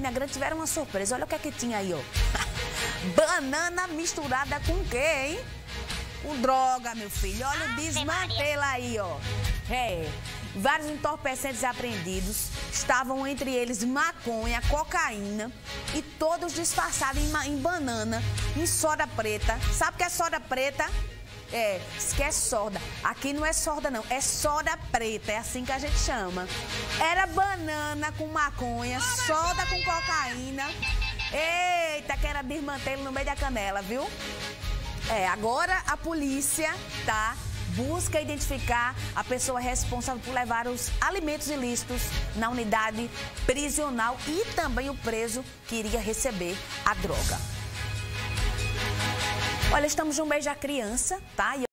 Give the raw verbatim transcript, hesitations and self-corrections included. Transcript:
Campina Grande tiveram uma surpresa. Olha o que é que tinha aí, ó. Banana misturada com o quê, hein? Com droga, meu filho. Olha o desmantelo aí, ó. É. Vários entorpecentes apreendidos. Estavam entre eles maconha, cocaína e todos disfarçados em, em banana, em soda preta. Sabe o que é soda preta? É, isso que é soda. Aqui não é soda, não. É soda preta. É assim que a gente chama. Era banana com maconha, soda com cocaína. Eita, que era desmantelo no meio da canela, viu? É, agora a polícia, tá? Busca identificar a pessoa responsável por levar os alimentos ilícitos na unidade prisional e também o preso que iria receber a droga. Olha, estamos no mês da criança, tá?